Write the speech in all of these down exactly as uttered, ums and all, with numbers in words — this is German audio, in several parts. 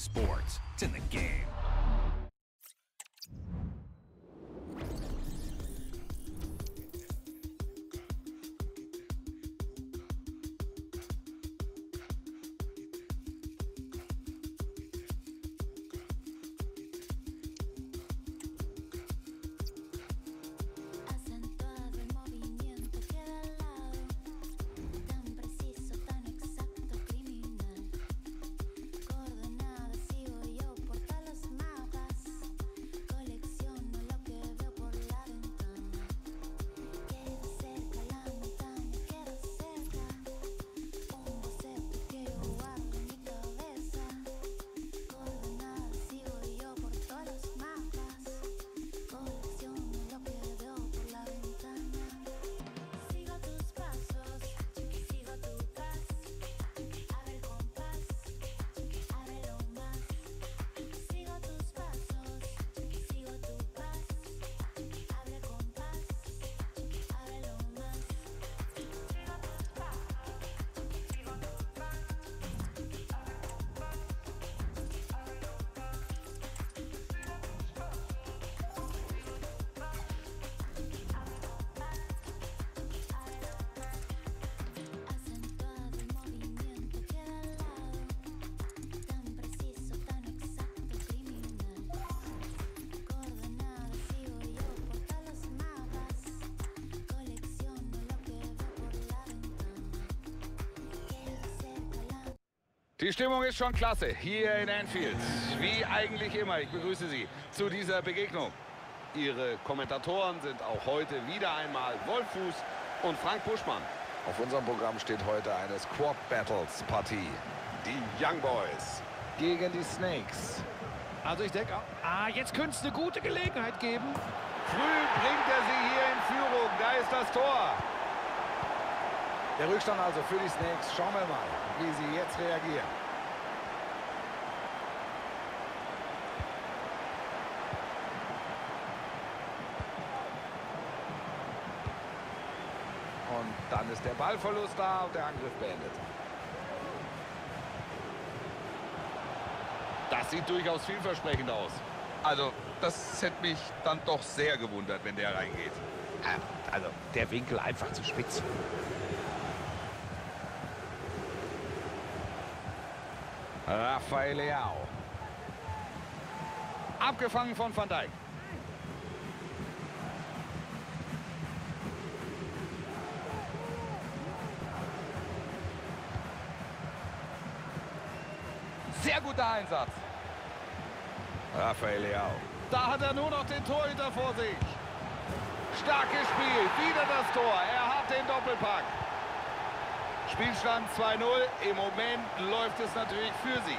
sports. It's in the game. Die Stimmung ist schon klasse hier in Anfield. Wie eigentlich immer, ich begrüße Sie zu dieser Begegnung. Ihre Kommentatoren sind auch heute wieder einmal Wolf Fuß und Frank Buschmann. Auf unserem Programm steht heute eine Squad Battles Partie. Die Young Boys gegen die Snakes. Also ich denke, ah, jetzt könnte es eine gute Gelegenheit geben. Früh bringt er sie hier in Führung. Da ist das Tor. Der Rückstand also für die Snakes. Schauen wir mal, wie sie jetzt reagieren. Und dann ist der Ballverlust da und der Angriff beendet. Das sieht durchaus vielversprechend aus. Also, das hätte mich dann doch sehr gewundert, wenn der reingeht. Also, der Winkel einfach zu spitz. Rafael Leao. Abgefangen von Van Dijk. Sehr guter Einsatz. Rafael Leao. Da hat er nur noch den Torhüter vor sich. Starkes Spiel. Wieder das Tor. Er hat den Doppelpack. Spielstand zwei null. Im Moment läuft es natürlich für sie.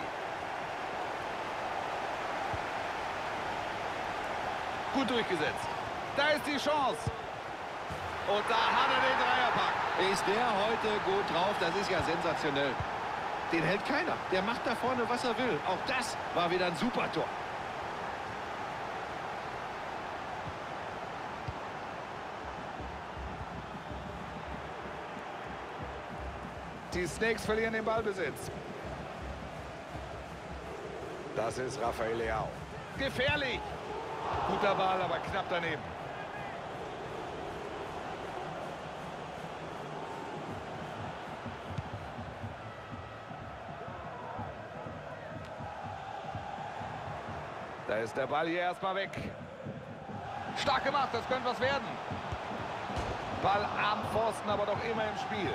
Gut durchgesetzt. Da ist die Chance. Und da hat er den Dreierpack. Ist der heute gut drauf? Das ist ja sensationell. Den hält keiner. Der macht da vorne, was er will. Auch das war wieder ein super Tor. Die Snakes verlieren den Ballbesitz. Das ist Rafael Leao. Gefährlich. Guter Ball, aber knapp daneben. Da ist der Ball hier erstmal weg. Stark gemacht, das könnte was werden. Ball am Pfosten, aber doch immer im Spiel.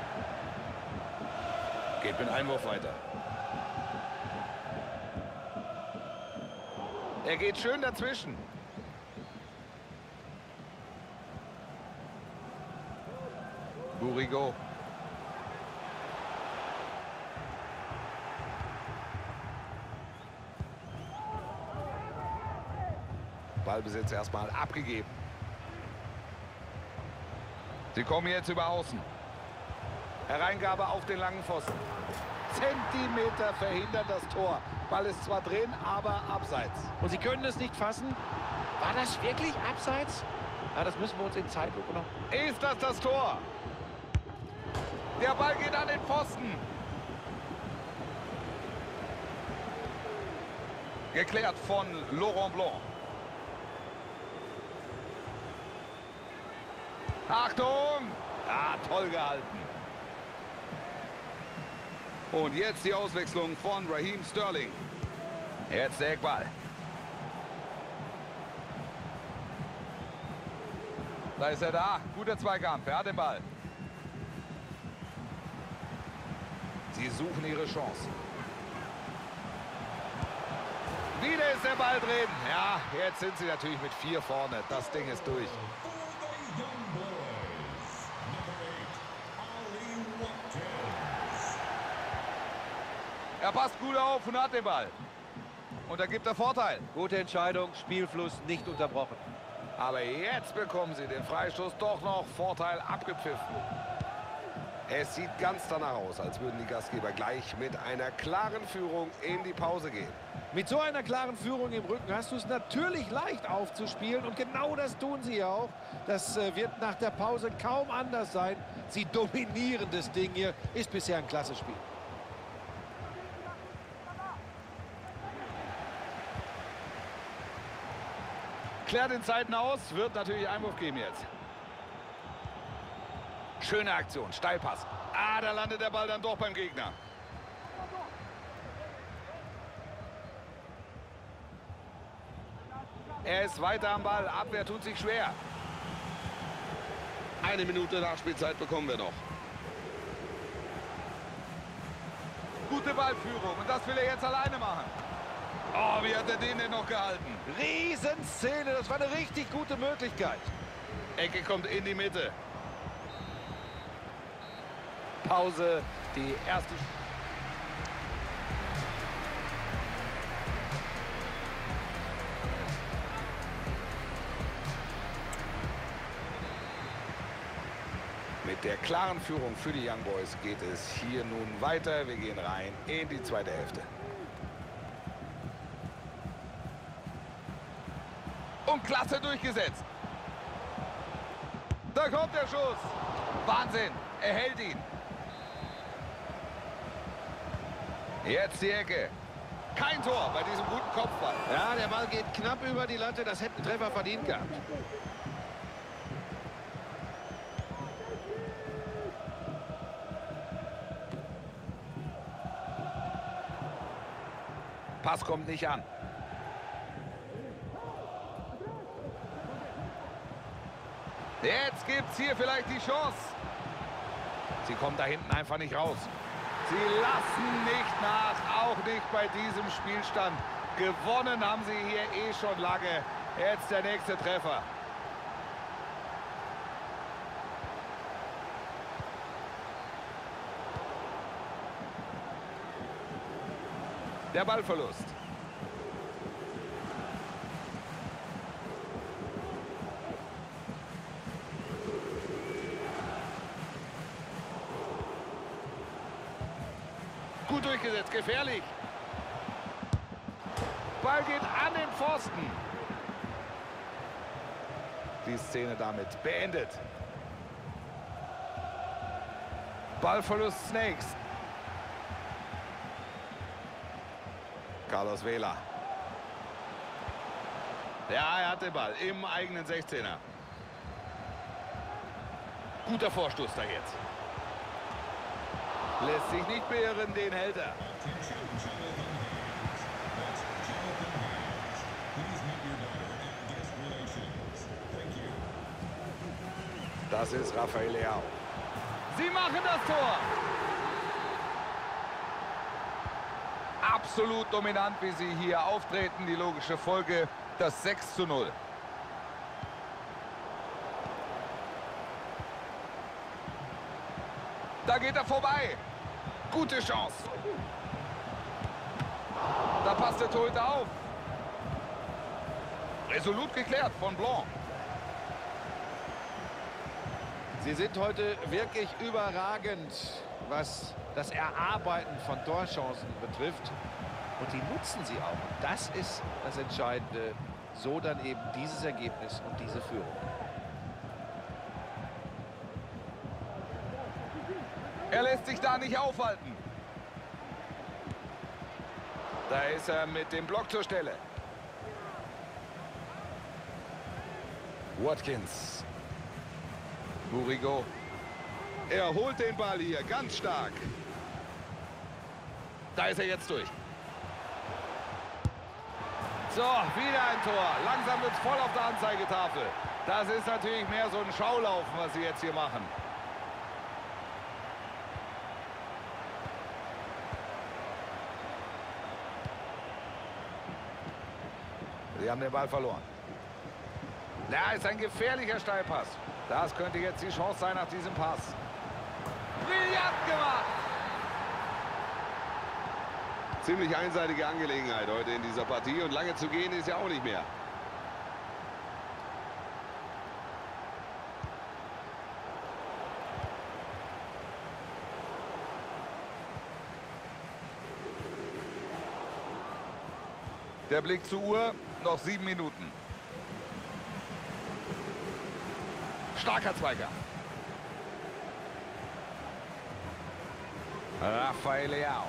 Geht mit Einwurf weiter. Er geht schön dazwischen. Burigo. Ballbesitz erstmal abgegeben. Sie kommen jetzt über außen. Hereingabe auf den langen Pfosten. Zentimeter verhindert das Tor. Ball ist zwar drin, aber abseits. Und sie können es nicht fassen. War das wirklich abseits? Ja, das müssen wir uns in Zeitlupe noch... Ist das das Tor? Der Ball geht an den Pfosten. Geklärt von Laurent Blanc. Achtung! Ah, toll gehalten. Und jetzt die Auswechslung von Raheem Sterling. Jetzt der Eckball. Da ist er da. Guter Zweikampf. Er hat den Ball. Sie suchen ihre Chance. Wieder ist der Ball drin. Ja, jetzt sind sie natürlich mit vier vorne. Das Ding ist durch. Er passt gut auf und hat den Ball. Und da gibt er Vorteil. Gute Entscheidung, Spielfluss nicht unterbrochen. Aber jetzt bekommen sie den Freistoß doch noch. Vorteil abgepfiffen. Es sieht ganz danach aus, als würden die Gastgeber gleich mit einer klaren Führung in die Pause gehen. Mit so einer klaren Führung im Rücken hast du es natürlich leicht aufzuspielen. Und genau das tun sie ja auch. Das äh, wird nach der Pause kaum anders sein. Sie dominieren das Ding hier. Ist bisher ein klasse Spiel. Klärt in Zeiten aus, wird natürlich Einwurf geben jetzt. Schöne Aktion, Steilpass. Ah, da landet der Ball dann doch beim Gegner. Er ist weiter am Ball, Abwehr tut sich schwer. Eine Minute Nachspielzeit bekommen wir noch. Gute Ballführung. Und das will er jetzt alleine machen. Oh, wie hat er den denn noch gehalten? Riesenszene, das war eine richtig gute Möglichkeit. Ecke kommt in die Mitte. Pause, die erste. Mit der klaren Führung für die Young Boys geht es hier nun weiter. Wir gehen rein in die zweite Hälfte. Und klasse durchgesetzt. Da kommt der Schuss. Wahnsinn, er hält ihn. Jetzt die Ecke. Kein Tor bei diesem guten Kopfball. Ja, der Ball geht knapp über die Latte. Das hätte ein Treffer verdient gehabt. Pass kommt nicht an. Jetzt gibt's hier vielleicht die Chance. Sie kommen da hinten einfach nicht raus. Sie lassen nicht nach, auch nicht bei diesem Spielstand. Gewonnen haben sie hier eh schon lange. Jetzt der nächste Treffer. Der Ballverlust. Gut durchgesetzt, gefährlich. Ball geht an den Pfosten. Die Szene damit beendet. Ballverlust Snakes. Carlos Vela. Ja, er hat den Ball im eigenen sechzehner. Guter Vorstoß da jetzt. Lässt sich nicht beirren, den hält er. Das ist Rafael Leao. Sie machen das Tor. Absolut dominant, wie sie hier auftreten. Die logische Folge, das sechs zu null. Da geht er vorbei. Gute Chance. Da passt der Torhüter auf. Resolut geklärt von Blanc. Sie sind heute wirklich überragend, was das Erarbeiten von Torchancen betrifft. Und die nutzen sie auch. Und das ist das Entscheidende. So dann eben dieses Ergebnis und diese Führung. Er lässt sich da nicht aufhalten. Da ist er mit dem Block zur Stelle. Watkins. Murigo. Er holt den Ball hier, ganz stark. Da ist er jetzt durch. So, wieder ein Tor. Langsam wird es voll auf der Anzeigetafel. Das ist natürlich mehr so ein Schaulaufen, was sie jetzt hier machen. Sie haben den Ball verloren. Ja, ist ein gefährlicher Steilpass. Das könnte jetzt die Chance sein nach diesem Pass. Brillant gemacht. Ziemlich einseitige Angelegenheit heute in dieser Partie und lange zu gehen ist ja auch nicht mehr. Der Blick zur Uhr, noch sieben Minuten. Starker Zweikampf. Rafael Leao.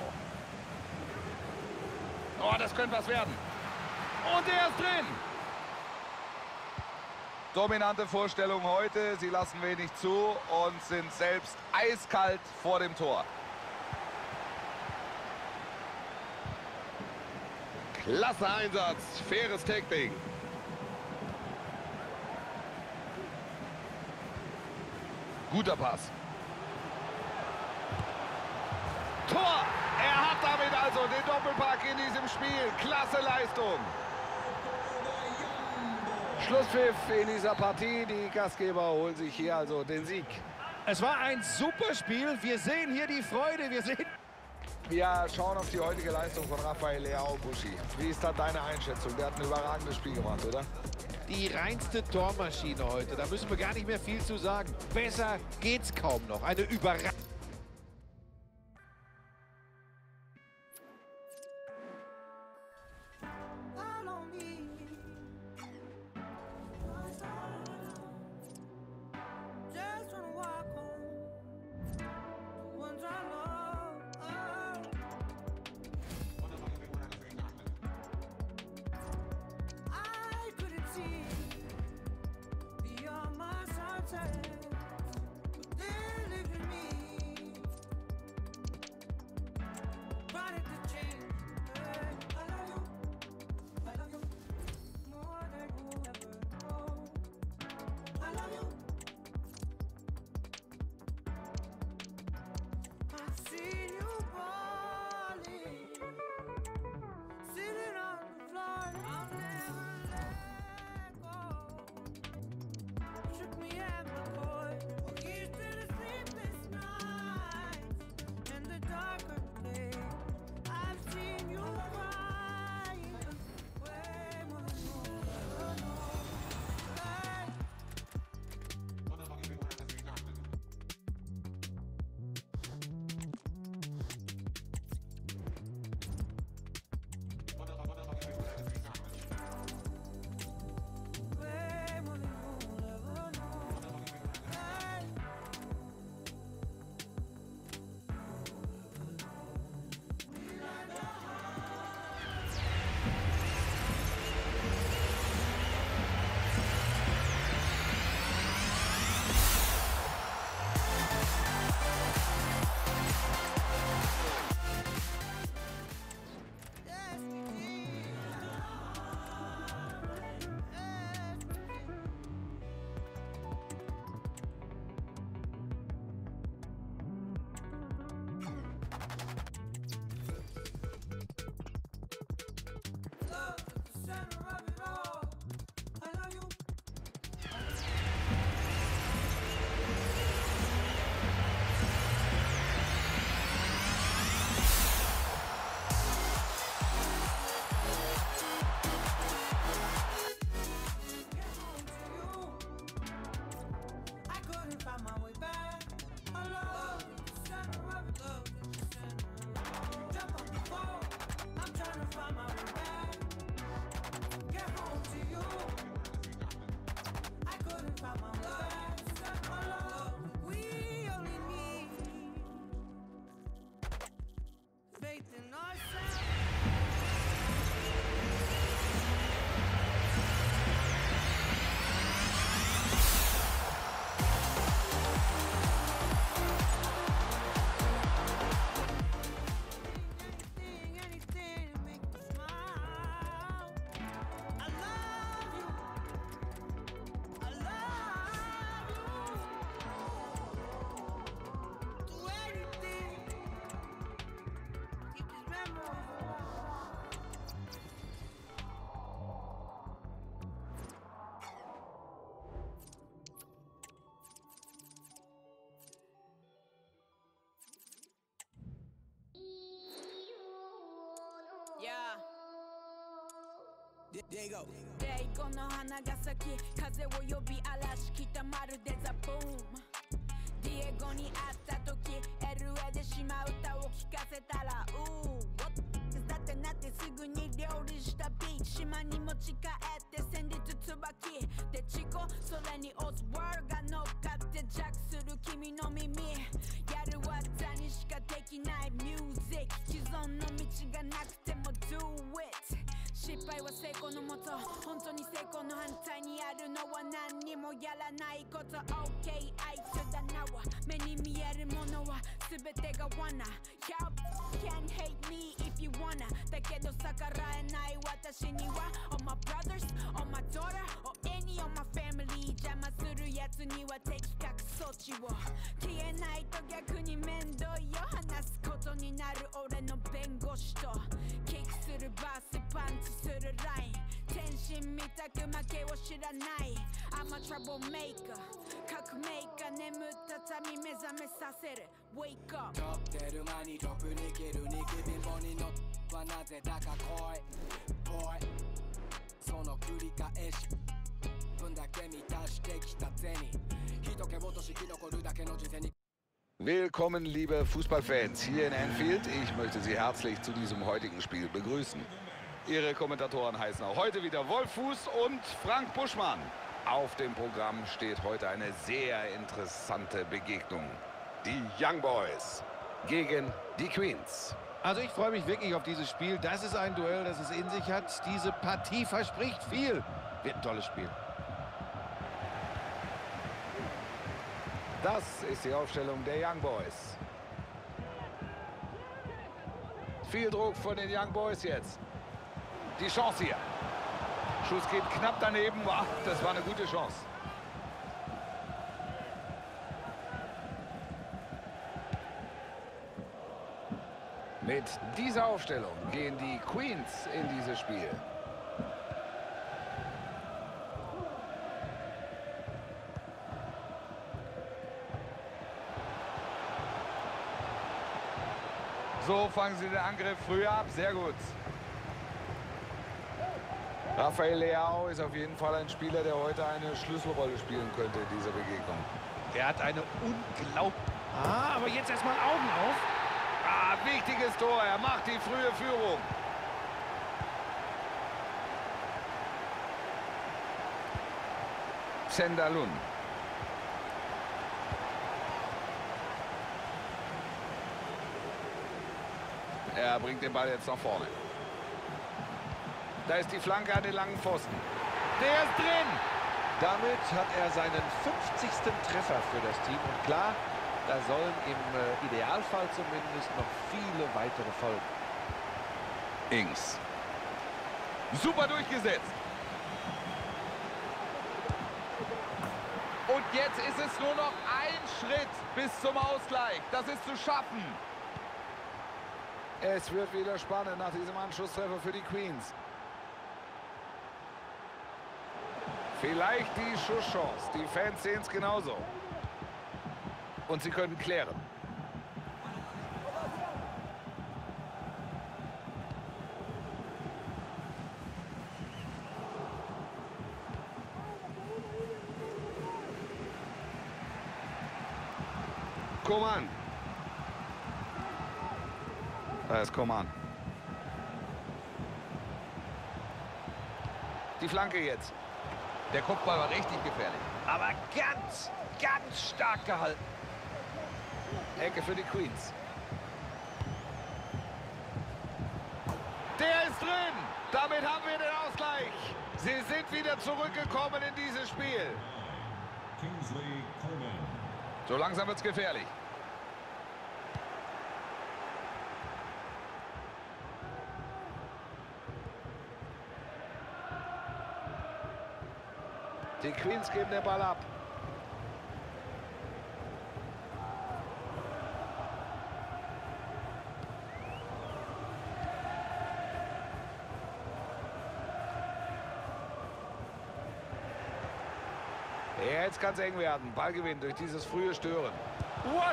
Oh, das könnte was werden. Und er ist drin. Dominante Vorstellung heute. Sie lassen wenig zu und sind selbst eiskalt vor dem Tor. Klasse Einsatz, faires Tackling. Guter Pass. Tor! Er hat damit also den Doppelpack in diesem Spiel. Klasse Leistung. Schlusspfiff in dieser Partie. Die Gastgeber holen sich hier also den Sieg. Es war ein super Spiel. Wir sehen hier die Freude. Wir sehen... Wir schauen auf die heutige Leistung von Rafael Leao, Buschi. Wie ist da deine Einschätzung? Der hat ein überragendes Spiel gemacht, oder? Die reinste Tormaschine heute. Da müssen wir gar nicht mehr viel zu sagen. Besser geht's kaum noch. Eine Überraschung. Beyond my sunset, but they live in me. Willkommen, liebe Fußballfans, hier in Anfield. Ich möchte Sie herzlich zu diesem heutigen Spiel begrüßen. Ihre Kommentatoren heißen auch heute wieder Wolf Fuß und Frank Buschmann. Auf dem Programm steht heute eine sehr interessante Begegnung. Die Young Boys gegen die Queens. Also ich freue mich wirklich auf dieses Spiel. Das ist ein Duell, das es in sich hat. Diese Partie verspricht viel. Wird ein tolles Spiel. Das ist die Aufstellung der Young Boys. Viel Druck von den Young Boys jetzt. Die Chance hier. Schuss geht knapp daneben. Ach, das war eine gute Chance. Mit dieser Aufstellung gehen die Queens in dieses Spiel. So fangen sie den Angriff früh ab. Sehr gut. Rafael Leao ist auf jeden Fall ein Spieler, der heute eine Schlüsselrolle spielen könnte in dieser Begegnung. Er hat eine unglaubliche... Ah, aber jetzt erstmal Augen auf. Ah, wichtiges Tor. Er macht die frühe Führung. Zenderlun. Er bringt den Ball jetzt nach vorne. Da ist die Flanke an den langen Pfosten. Der ist drin. Damit hat er seinen fünfzigsten Treffer für das Team. Und klar, da sollen im äh, Idealfall zumindest noch viele weitere folgen. Ings. Super durchgesetzt. Und jetzt ist es nur noch ein Schritt bis zum Ausgleich. Das ist zu schaffen. Es wird wieder spannend nach diesem Anschlusstreffer für die Queens. Vielleicht die Schusschance. Die Fans sehen es genauso. Und sie können klären. Coman. Da ist Coman. Die Flanke jetzt. Der Kopfball war richtig gefährlich. Aber ganz, ganz stark gehalten. Ecke für die Queens. Der ist drin. Damit haben wir den Ausgleich. Sie sind wieder zurückgekommen in dieses Spiel. So langsam wird es gefährlich. Die Queens geben den Ball ab. Jetzt kann es eng werden. Ballgewinn durch dieses frühe Stören.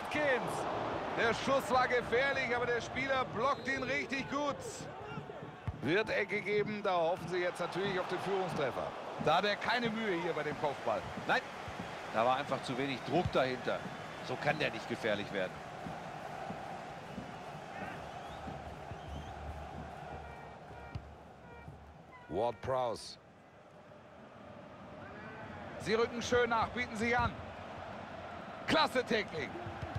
Watkins! Der Schuss war gefährlich, aber der Spieler blockt ihn richtig gut. Wird Ecke geben, da hoffen sie jetzt natürlich auf den Führungstreffer. Da hat er keine Mühe hier bei dem Kopfball. Nein, da war einfach zu wenig Druck dahinter. So kann der nicht gefährlich werden. Ward-Prowse. Sie rücken schön nach, bieten sich an. Klasse Technik.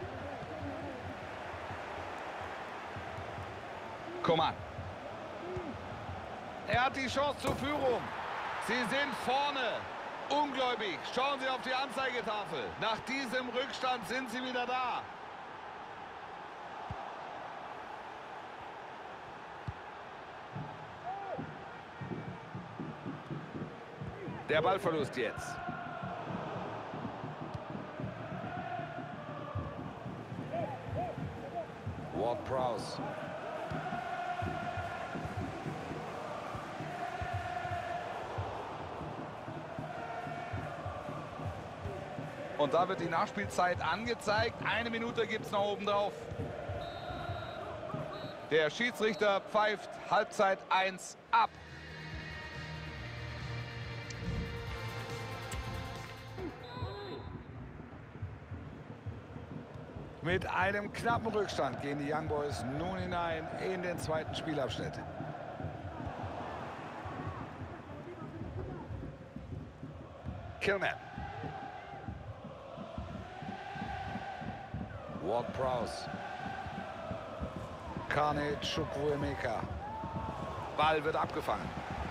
Coman. Er hat die Chance zur Führung. Sie sind vorne. Ungläubig. Schauen Sie auf die Anzeigetafel. Nach diesem Rückstand sind sie wieder da. Der Ballverlust jetzt. Ward-Prowse. Und da wird die Nachspielzeit angezeigt. Eine Minute gibt es noch oben drauf. Der Schiedsrichter pfeift Halbzeit eins ab. Mit einem knappen Rückstand gehen die Young Boys nun hinein in den zweiten Spielabschnitt. Kilman. Ward-Prowse. Kane Chukwuemeka. Ball wird abgefangen.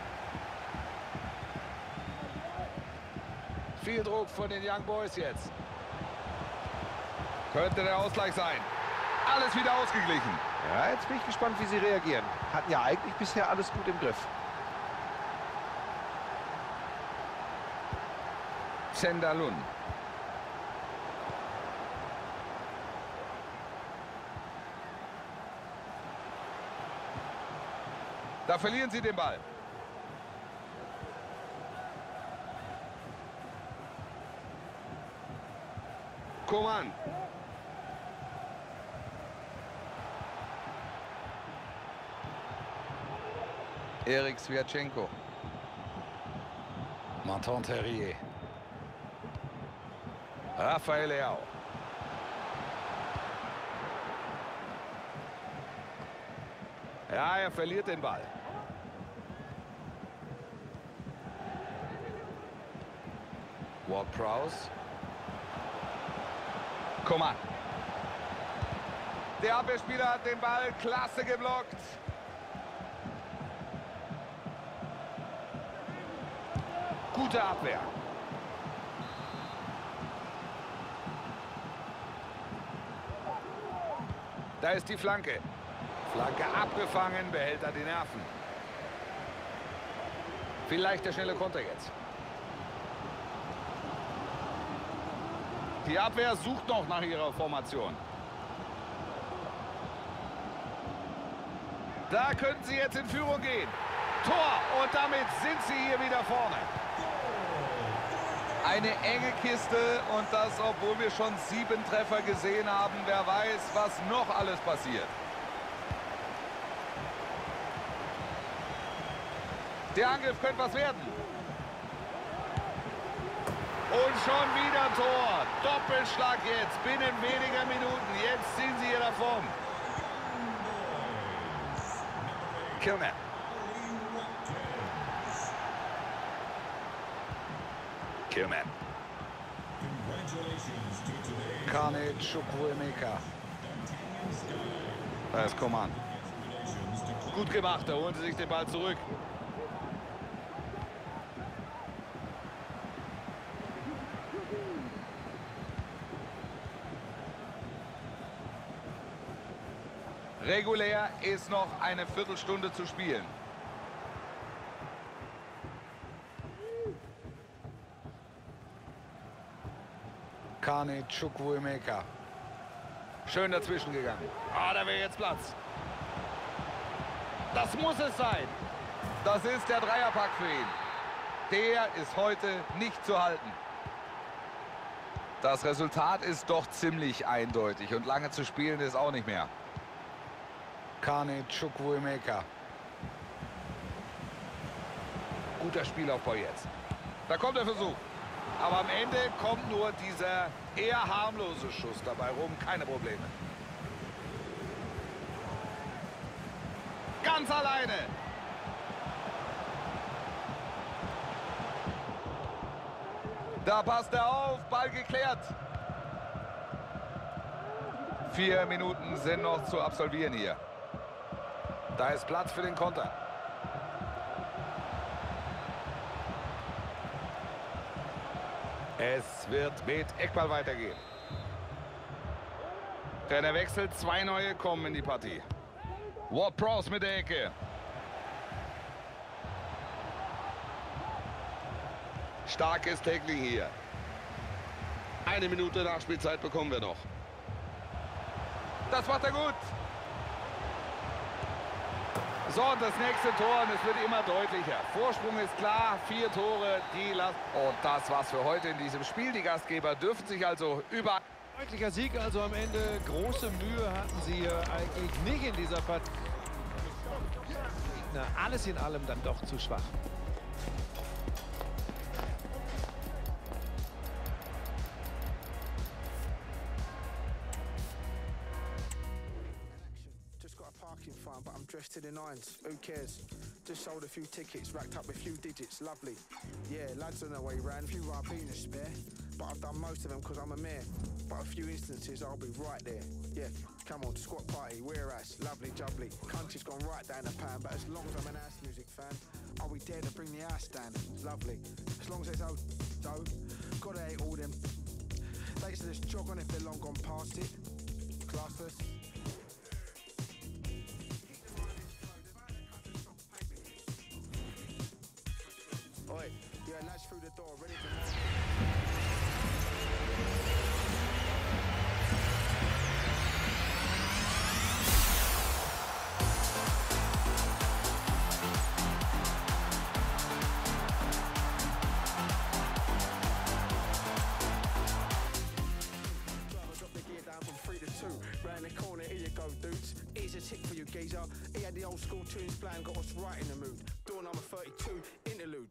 Viel Druck von den Young Boys jetzt. Könnte der Ausgleich sein. Alles wieder ausgeglichen. Ja, jetzt bin ich gespannt, wie sie reagieren. Hatten ja eigentlich bisher alles gut im Griff. Zendalun. Da verlieren sie den Ball. Coman. Erik Sviatchenko. Martin Terrier. Rafael Leao. Ja, er verliert den Ball. Ward-Prowse. Coman. Der Abwehrspieler hat den Ball klasse geblockt. Gute Abwehr. Da ist die Flanke. Flanke abgefangen, behält er die Nerven. Vielleicht der schnelle Konter jetzt. Die Abwehr sucht noch nach ihrer Formation. Da könnten sie jetzt in Führung gehen. Tor, und damit sind sie hier wieder vorne. Eine enge Kiste und das, obwohl wir schon sieben Treffer gesehen haben. Wer weiß, was noch alles passiert. Der Angriff könnte was werden. Und schon wieder Tor. Doppelschlag jetzt. Binnen weniger Minuten. Jetzt ziehen sie hier davon. Kilman. Kilman. Kane Chukwuemeka. Da ist Coman. Gut gemacht. Da holen sie sich den Ball zurück. Regulär ist noch eine Viertelstunde zu spielen. Kane Chukwuemeka. Schön dazwischen gegangen. Ah, da wäre jetzt Platz. Das muss es sein. Das ist der Dreierpack für ihn. Der ist heute nicht zu halten. Das Resultat ist doch ziemlich eindeutig und lange zu spielen ist auch nicht mehr. Kane Chukwuemeka. Guter Spielaufbau jetzt. Da kommt der Versuch. Aber am Ende kommt nur dieser eher harmlose Schuss dabei rum. Keine Probleme. Ganz alleine. Da passt er auf. Ball geklärt. Vier Minuten sind noch zu absolvieren hier. Da ist Platz für den Konter. Es wird mit Eckball weitergehen. Der Wechsel, zwei neue kommen in die Partie. Ward-Prowse mit der Ecke. Starkes Tackling hier. Eine Minute Nachspielzeit bekommen wir noch. Das macht er gut. So, und das nächste Tor, und es wird immer deutlicher. Vorsprung ist klar, vier Tore, die lassen. Und das war's für heute in diesem Spiel. Die Gastgeber dürfen sich also über... Deutlicher Sieg also am Ende. Große Mühe hatten sie hier eigentlich nicht in dieser Partie. Na, alles in allem dann doch zu schwach. But I'm dressed to the nines, who cares? Just sold a few tickets, racked up a few digits, lovely. Yeah, lads on their way round, a few Ribena spare. But I've done most of them because I'm a mayor. But a few instances I'll be right there. Yeah, come on, squat party, we're ass, lovely jubbly. Country's gone right down the pan, but as long as I'm an ass music fan, I'll be there to bring the ass down, lovely. As long as it's old dough, gotta hate all them. They used to just jog on if they're long gone past it. Classless. Oi, yeah, lads through the door, ready to... Round the corner, here you go, dudes. Here's a tick for you, geezer. He had the old school tunes playing, got us right in the mood. Door number thirty-two, interlude.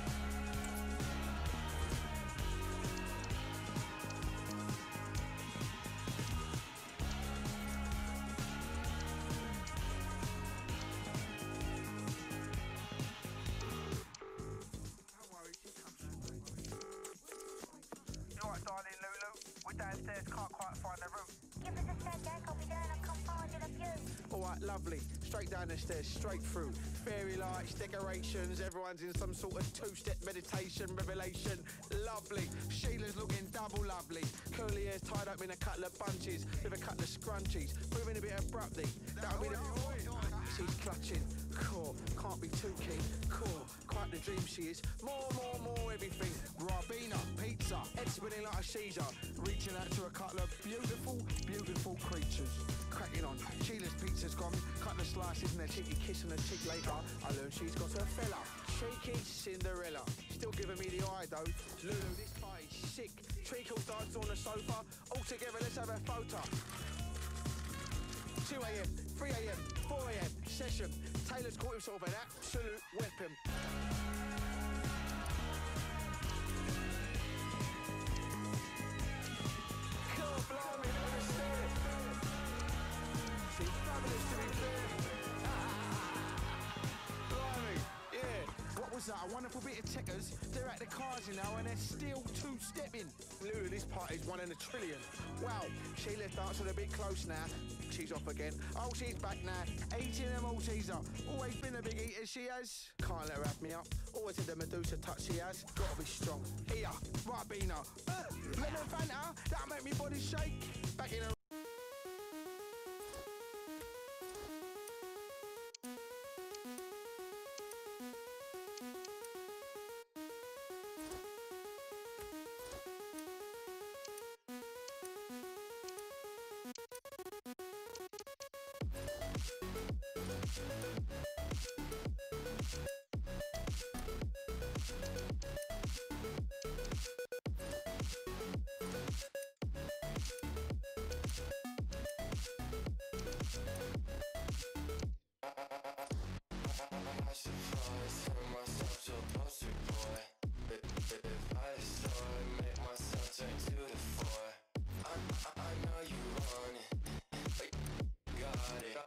You alright, darling Lulu? We're downstairs, can't quite find the route. Give us a sec, Jack. I'll be down and come find you the view. Alright, lovely. Straight down the stairs, straight through. Fairy lights, decorations, everyone's in some sort of two-step meditation, revelation. Lovely. Sheila's looking double lovely. Curly hair's tied up in a couple of bunches with a couple of scrunchies. Moving a bit abruptly. That'll be the... She's clutching. Core, can't be too keen. Core, quite the dream she is. More, more, more everything. Ribena, pizza, head spinning like a Caesar. Reaching out to a couple of beautiful, beautiful creatures. Cracking on. Sheila's pizza's gone. Couple of slices and a cheeky kiss on her cheek later. I learned she's got her fella. Cheeky Cinderella. Still giving me the eye though. Lulu, this party's sick. Treacle dance on the sofa. All together, let's have a photo. two a m, three a m, four a m, session. Taylor's caught himself an absolute weapon. God, blimey, look at the stare. She's fabulous to be fair. Blimey, yeah. What was that? A wonderful bit of checkers. They're at the cars now and they're still two-stepping. Lulu, this party's one in a trillion. Wow, Sheila's dancing a bit close now. She's off again. Oh, she's back now. Eating a Malteser. Always been a big eater, she has. Can't let her have me up. Always had the Medusa touch she has. Gotta be strong. Here, Ribena. Uh, lemon Fanta. That'll make me body shake. Back in her... make myself turn to the floor. I, I, I know you want it, but you got it.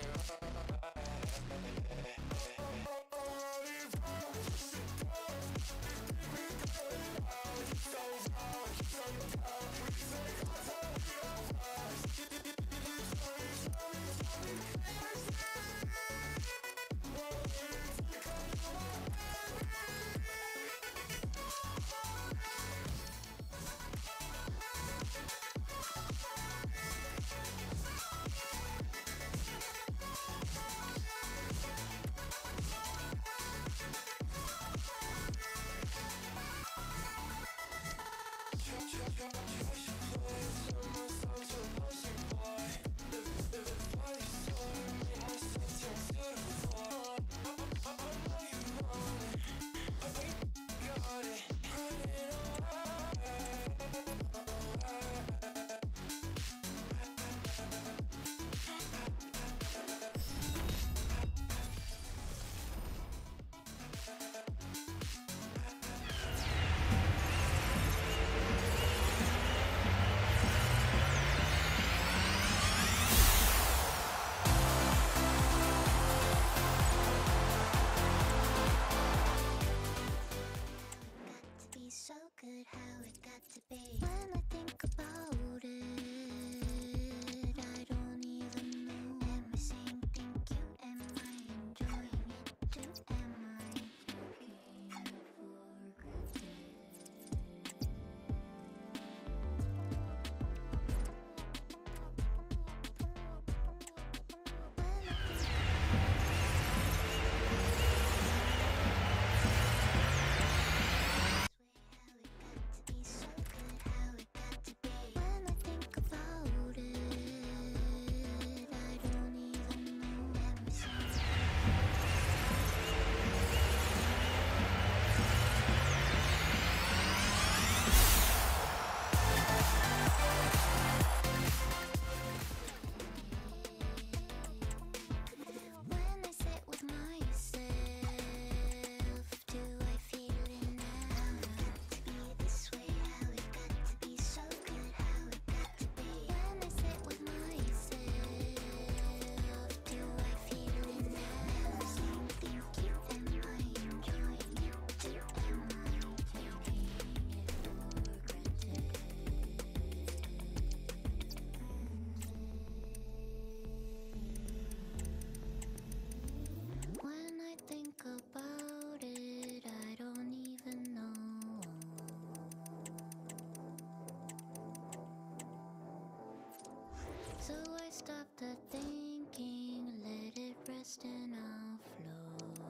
So I stopped the thinking, let it rest and I'll flow.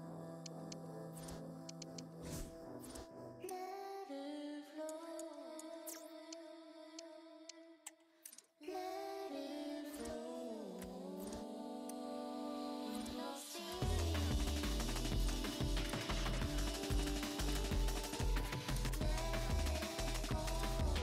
Let it flow. Let it flow. And I'll see. Let it go.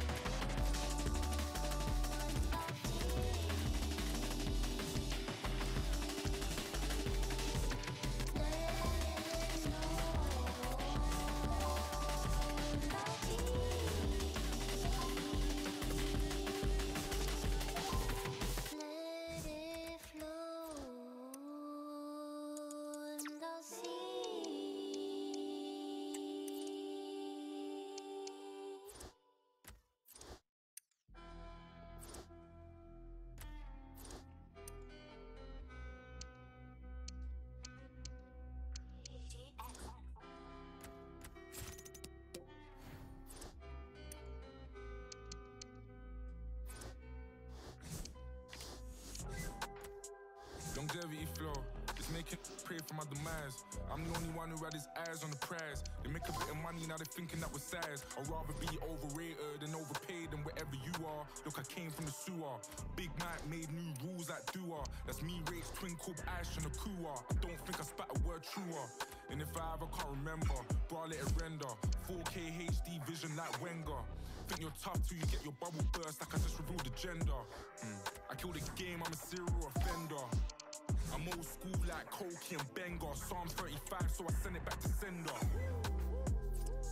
Longevity flow, it's making pray for my demise. I'm the only one who had his eyes on the prize. They make a bit of money, now they're thinking that we're size. I'd rather be overrated than overpaid than wherever you are. Look, I came from the sewer. Big Mike made new rules like Dua. That's me, Rach, Twinkle, Ash, and a Kua. I don't think I spat a word truer. And if I ever can't remember, bro, let it render. four K H D vision like Wenger. Think you're tough till you get your bubble burst like I just revealed the gender. Mm. I killed the game, I'm a serial offender. I'm old school like Koki and Benga. Psalms thirty-five, so I send it back to sender.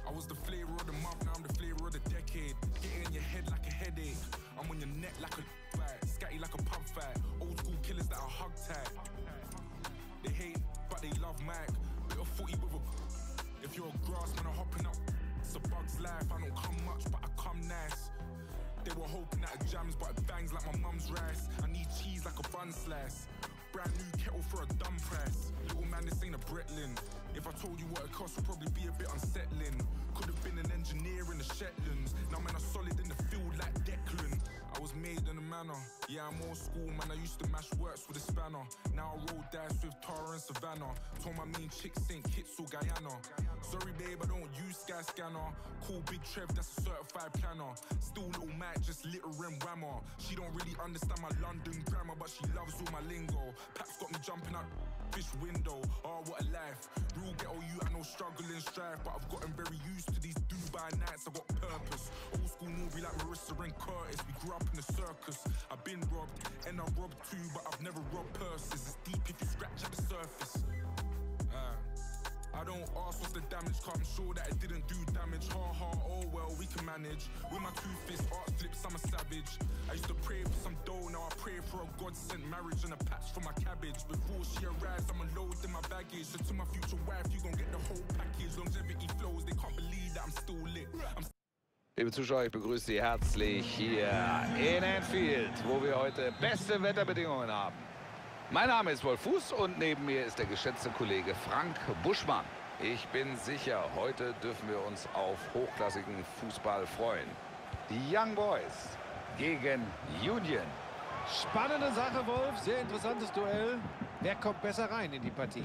I was the flavor of the month, now I'm the flavor of the decade. Get it in your head like a headache. I'm on your neck like a fight, scatty like a pub fight. Old school killers that are hug tight. They hate, but they love Mike. Bit of footy with a. If you're a grass man, I'm hopping up. It's a bug's life. I don't come much, but I come nice. They were hoping that it jams, but it bangs like my mum's rice. I need cheese like a bun slice. Brand new kettle for a dumb price. Little man, this ain't a Bretlin. If I told you what it cost, would probably be a bit unsettling. Could have been an engineer in the Shetlands. Now man, I'm solid in the field like Declan. I was made in a manner. Yeah, I'm old school, man. I used to mash works with a spanner. Now I roll dice with Tara and Savannah. Told my main chick Saint Kitts or Guyana. Sorry, babe, I don't use Sky Scanner. Call Big Trev, that's a certified planner. Still little Mac, just littering whammer. She don't really understand my London grammar, but she loves all my lingo. Pat's got me jumping out fish window. Oh, what a life. Real ghetto you, I know struggle and strife, but I've gotten very used to these Dubai nights. I got purpose. Old school movie like Marissa and Curtis. We grew up in the circus. I've been robbed, and I robbed too, but I've never robbed purses. It's deep if you scratch at the surface. Uh, I don't ask what's the damage, cause I'm sure that it didn't do damage. Ha ha, oh well, we can manage. With my two fists, art flips, I'm a savage. I used to pray for some dough, now I pray for a God-sent marriage and a patch for my cabbage. Before she arrives, I'ma load in my baggage. So to my future wife, you gon' get the whole package. Longevity flows, they can't believe that I'm still lit. I'm Liebe Zuschauer, ich begrüße Sie herzlich hier in Anfield, wo wir heute beste Wetterbedingungen haben. Mein Name ist Wolf Fuß und neben mir ist der geschätzte Kollege Frank Buschmann. Ich bin sicher, heute dürfen wir uns auf hochklassigen Fußball freuen. Die Young Boys gegen Union. Spannende Sache, Wolf. Sehr interessantes Duell. Wer kommt besser rein in die Partie?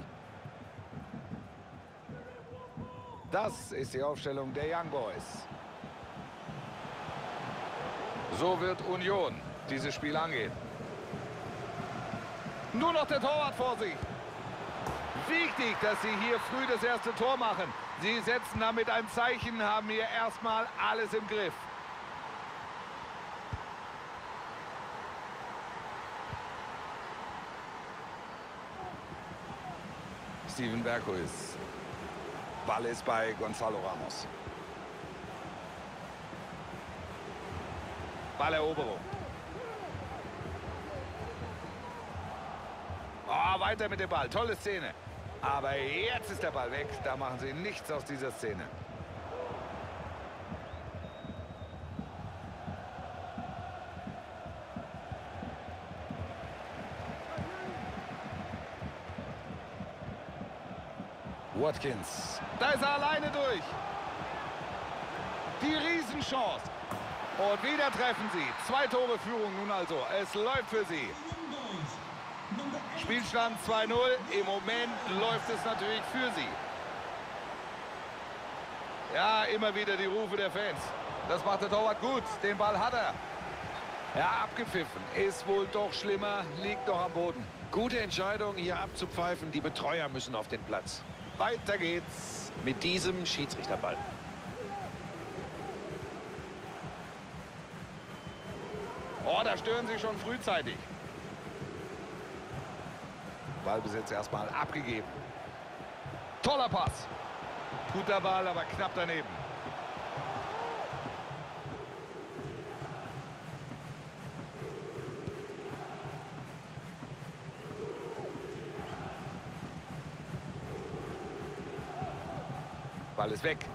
Das ist die Aufstellung der Young Boys. So wird Union dieses Spiel angehen. Nur noch der Torwart vor sich. Wichtig, dass sie hier früh das erste Tor machen. Sie setzen damit ein Zeichen, haben hier erstmal alles im Griff. Steven Berghuis. Ball ist bei Gonzalo Ramos. Balleroberung. Oh, weiter mit dem Ball. Tolle Szene. Aber jetzt ist der Ball weg. Da machen sie nichts aus dieser Szene. Watkins. Da ist er alleine durch. Die Riesenchance. Und wieder treffen sie. Zwei Tore Führung nun also. Es läuft für sie. Spielstand zwei null. Im Moment läuft es natürlich für sie. Ja, immer wieder die Rufe der Fans. Das macht der Torwart gut. Den Ball hat er. Ja, abgepfiffen. Ist wohl doch schlimmer. Liegt noch am Boden. Gute Entscheidung, hier abzupfeifen. Die Betreuer müssen auf den Platz. Weiter geht's. Mit diesem Schiedsrichterball. Oh, da stören sie schon frühzeitig. Ballbesitz erstmal abgegeben. Toller Pass. Guter Ball, aber knapp daneben. Ball ist weg.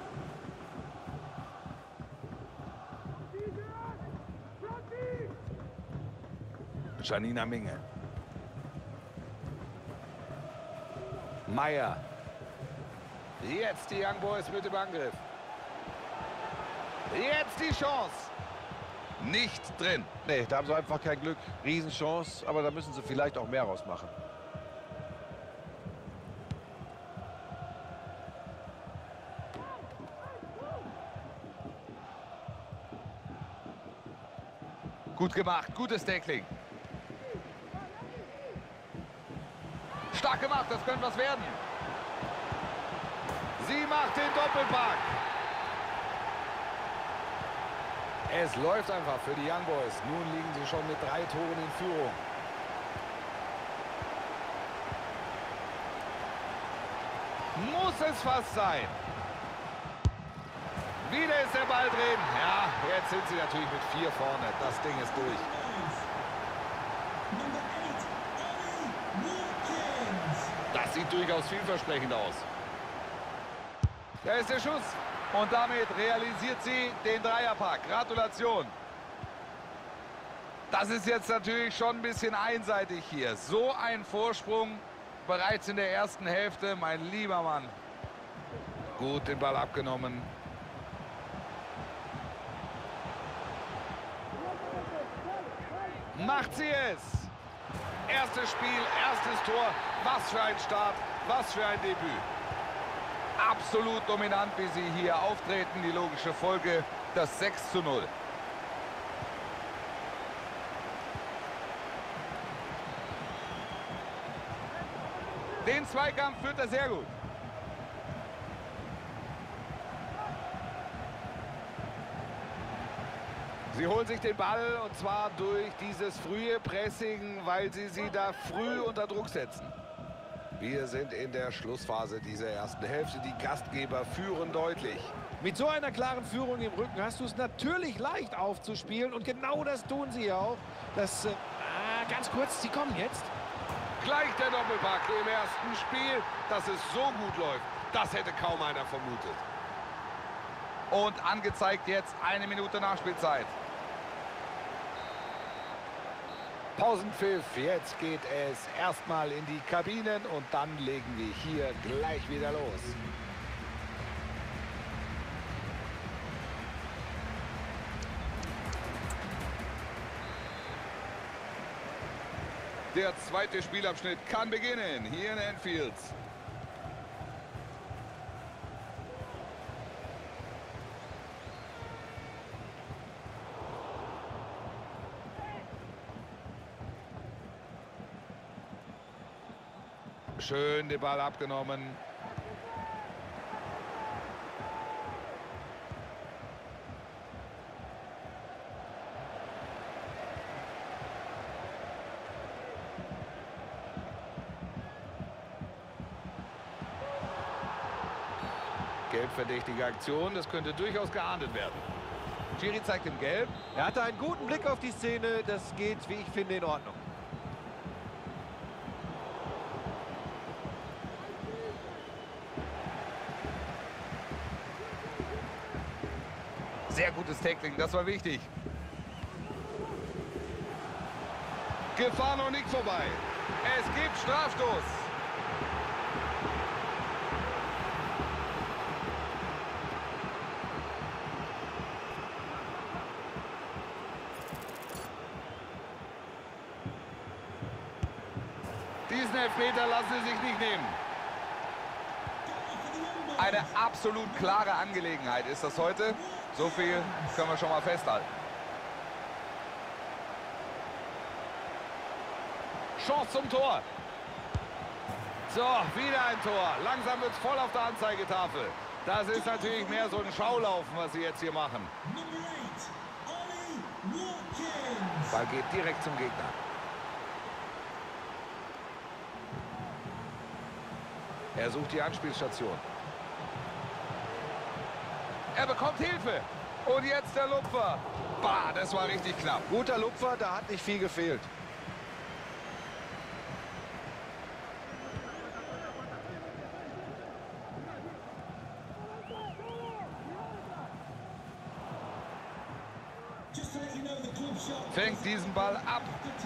Janina Minge. Meier. Jetzt die Young Boys mit dem Angriff. Jetzt die Chance. Nicht drin. Nee, da haben sie einfach kein Glück. Riesenchance, aber da müssen sie vielleicht auch mehr rausmachen. Gut gemacht, gutes Tackling. Stark gemacht, das könnte was werden. Sie macht den Doppelpack. Es läuft einfach für die Young Boys. Nun liegen sie schon mit drei Toren in Führung. Muss es fast sein. Wieder ist der Ball drin. Ja, jetzt sind sie natürlich mit vier vorne. Das Ding ist durch. Das sieht durchaus vielversprechend aus. Da ist der Schuss. Und damit realisiert sie den Dreierpack. Gratulation. Das ist jetzt natürlich schon ein bisschen einseitig hier. So ein Vorsprung bereits in der ersten Hälfte, mein lieber Mann. Gut den Ball abgenommen. Macht sie es. Erstes Spiel, erstes Tor. Was für ein Start, was für ein Debüt. Absolut dominant, wie sie hier auftreten. Die logische Folge, das sechs zu null. Den Zweikampf führt er sehr gut. Sie holen sich den Ball und zwar durch dieses frühe Pressing, weil sie sie da früh unter Druck setzen. Wir sind in der Schlussphase dieser ersten Hälfte. Die Gastgeber führen deutlich. Mit so einer klaren Führung im Rücken hast du es natürlich leicht aufzuspielen. Und genau das tun sie auch. Das, äh, ah, ganz kurz, sie kommen jetzt. Gleich der Doppelpack im ersten Spiel. Dass es so gut läuft, das hätte kaum einer vermutet. Und angezeigt jetzt eine Minute Nachspielzeit. Pausenpfiff, jetzt geht es erstmal in die Kabinen und dann legen wir hier gleich wieder los. Der zweite Spielabschnitt kann beginnen, hier in Anfield. Schön den Ball abgenommen. Gelbverdächtige Aktion, das könnte durchaus geahndet werden. Schiri zeigt ihm Gelb. Er hatte einen guten Blick auf die Szene. Das geht, wie ich finde, in Ordnung. Sehr gutes Tackling, das war wichtig. Gefahr noch nicht vorbei. Es gibt Strafstoß. Diesen Elfmeter lassen sie sich nicht nehmen. Eine absolut klare Angelegenheit ist das heute. So viel können wir schon mal festhalten. Chance zum Tor. So, wieder ein Tor. Langsam wird es voll auf der Anzeigetafel. Das ist natürlich mehr so ein Schaulaufen, was sie jetzt hier machen. Ball geht direkt zum Gegner. Er sucht die Anspielstation. Er bekommt Hilfe. Und jetzt der Lupfer. Bah, das war richtig knapp. Guter Lupfer, da hat nicht viel gefehlt. Fängt diesen Ball ab.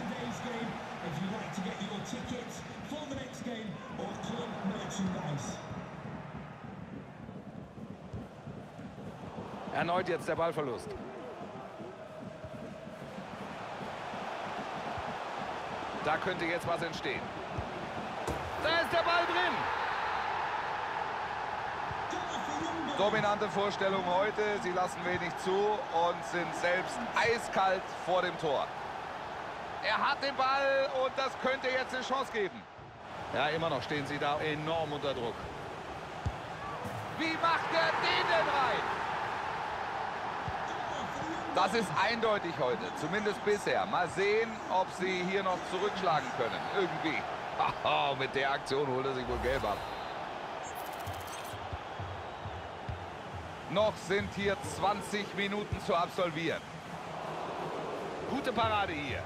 Erneut jetzt der Ballverlust. Da könnte jetzt was entstehen. Da ist der Ball drin. Dominante Vorstellung heute. Sie lassen wenig zu und sind selbst eiskalt vor dem Tor. Er hat den Ball und das könnte jetzt eine Chance geben. Ja, immer noch stehen sie da enorm unter Druck. Wie macht er den denn rein? Das ist eindeutig heute, zumindest bisher. Mal sehen, ob sie hier noch zurückschlagen können. Irgendwie. Haha, mit der Aktion holt er sich wohl gelb ab. Noch sind hier zwanzig Minuten zu absolvieren. Gute Parade hier.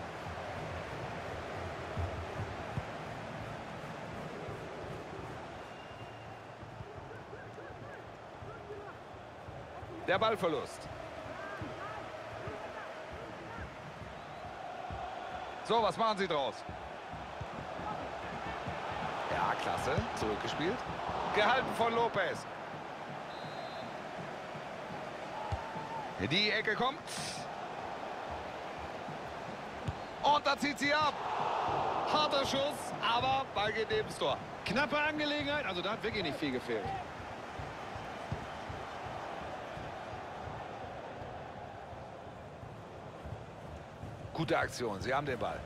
Der Ballverlust. So, was machen Sie draus? Ja, klasse. Zurückgespielt. Gehalten von Lopez. Die Ecke kommt. Und da zieht sie ab. Harter Schuss, aber Ball geht neben das Tor. Knappe Angelegenheit, also da hat wirklich nicht viel gefehlt. Gute Aktion, sie haben den Ball.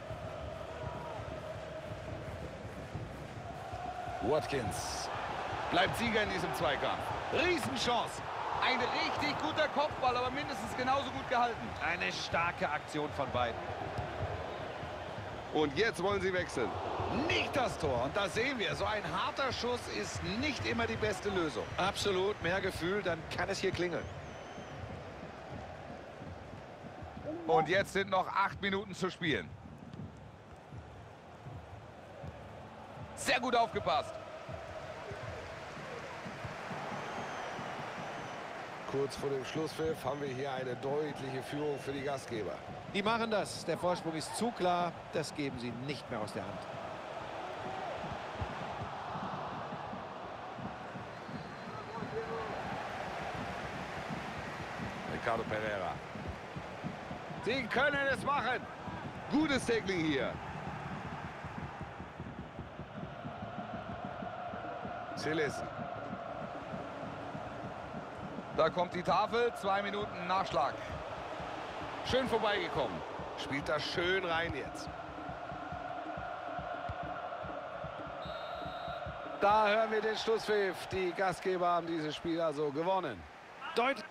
Watkins. Bleibt Sieger in diesem Zweikampf. Riesenchance. Ein richtig guter Kopfball, aber mindestens genauso gut gehalten. Eine starke Aktion von beiden. Und jetzt wollen sie wechseln. Nicht das Tor. Und da sehen wir, so ein harter Schuss ist nicht immer die beste Lösung. Absolut, mehr Gefühl, dann kann es hier klingeln. Und jetzt sind noch acht Minuten zu spielen. Sehr gut aufgepasst. Kurz vor dem Schlusspfiff haben wir hier eine deutliche Führung für die Gastgeber. Die machen das. Der Vorsprung ist zu klar. Das geben sie nicht mehr aus der Hand. Ricardo Pereira. Sie können es machen. Gutes Tackling hier. Sillissen. Da kommt die Tafel. Zwei Minuten Nachschlag. Schön vorbeigekommen. Spielt das schön rein jetzt. Da hören wir den Schlusspfiff. Die Gastgeber haben dieses Spiel also gewonnen. Deutlich.